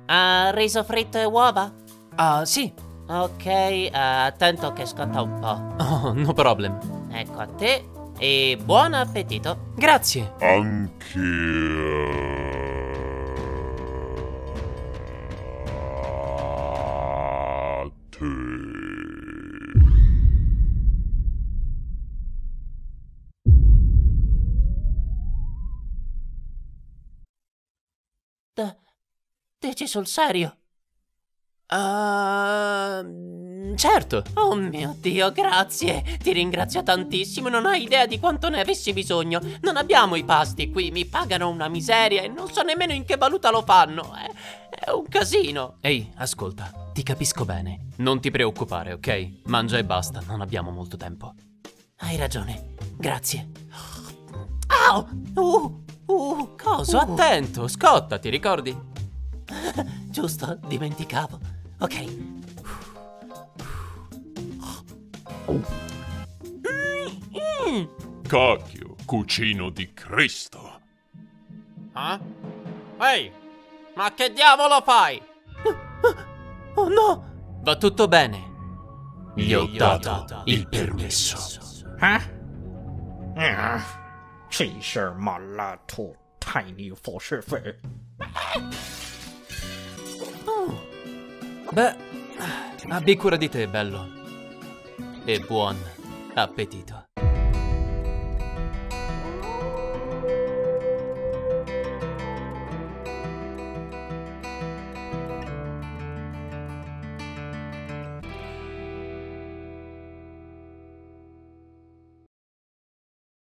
Riso fritto e uova? Ah, sì. Ok, attento che scotta un po'. Oh, no problem. Ecco a te e buon appetito. Grazie. Anche a te. Dici sul serio? Certo. Oh mio Dio, grazie! Ti ringrazio tantissimo, non hai idea di quanto ne avessi bisogno. Non abbiamo i pasti qui, mi pagano una miseria e non so nemmeno in che valuta lo fanno. È un casino. Ehi, ascolta, ti capisco bene. Non ti preoccupare, ok? Mangia e basta, non abbiamo molto tempo. Hai ragione, grazie. Au! Coso, attento, scotta, ti ricordi? Giusto, dimenticavo. Ok. Cacchio, cucino di Cristo. Ehi, ma che diavolo fai? Oh no! Va tutto bene. Gli ho dato il permesso. 这事儿满拉兔太你佛是非。 Beh, abbi cura di te, bello. E buon appetito.